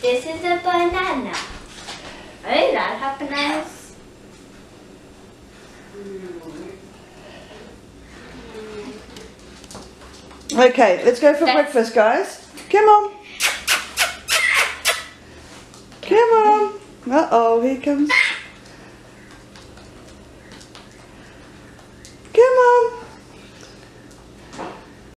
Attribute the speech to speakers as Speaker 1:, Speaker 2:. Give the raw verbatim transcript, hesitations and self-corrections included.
Speaker 1: This is a banana. Hey, that happens.
Speaker 2: Okay, let's go for That's breakfast, guys. Come on. Come on. Uh-oh, here comes